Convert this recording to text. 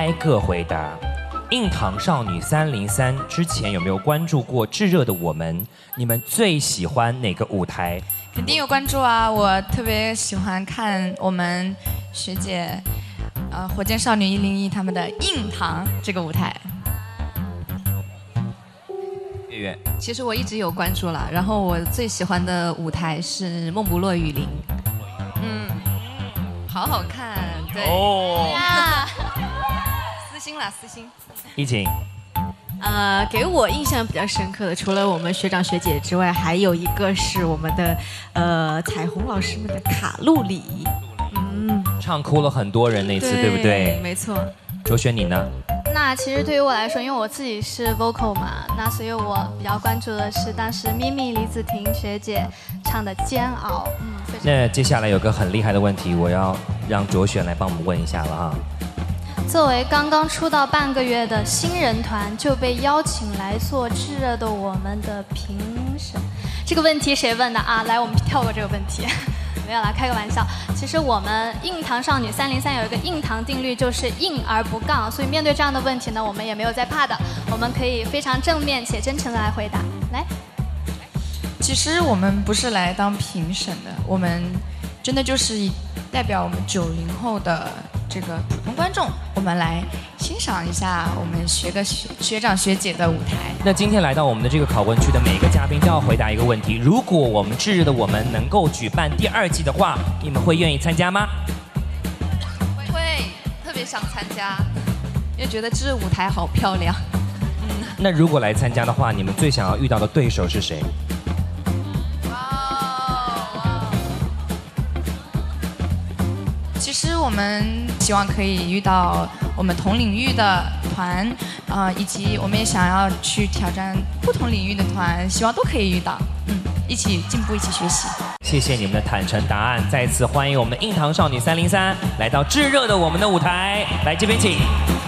挨个回答。硬糖少女303之前有没有关注过炙热的我们？你们最喜欢哪个舞台？ 肯定有关注啊！我特别喜欢看我们学姐，火箭少女101他们的硬糖这个舞台。 月月， 其实我一直有关注了，然后我最喜欢的舞台是《梦不落雨林》。好好看，对。哦。私心啦，私心。 一晴。 给我印象比较深刻的，除了我们学长学姐之外，还有一个是我们的彩虹老师们的卡路里。 唱哭了很多人那次，对不对？ 没错。 卓璇你呢？ 那其实对于我来说，因为我自己是 vocal 嘛，那所以我比较关注的是当时咪咪李子婷学姐唱的《煎熬》。 那接下来有个很厉害的问题，我要让卓璇来帮我们问一下了哈。 作为刚刚出道半个月的新人团，就被邀请来做《炙热的我们》的评审，这个问题谁问的啊？来，我们跳过这个问题。没有啦，开个玩笑。其实我们硬糖少女303有一个硬糖定律，就是硬而不杠。所以面对这样的问题呢，我们也没有在怕的，我们可以非常正面且真诚的来回答。来， 其实我们不是来当评审的，我们真的就是代表我们90后的这个普通观众，我们来欣赏一下我们学长学姐的舞台。 那今天来到我们的这个考问区的每个嘉宾都要回答一个问题：如果我们炙热的我们能够举办第2季的话，你们会愿意参加吗？ 会，特别想参加，因为觉得这舞台好漂亮。 那如果来参加的话，你们最想要遇到的对手是谁？ 其实我们希望可以遇到我们同领域的团，以及我们也想要去挑战不同领域的团，希望都可以遇到，一起进步，一起学习。 谢谢你们的坦诚答案，再次欢迎我们硬糖少女303来到炙热的我们的舞台，来这边请。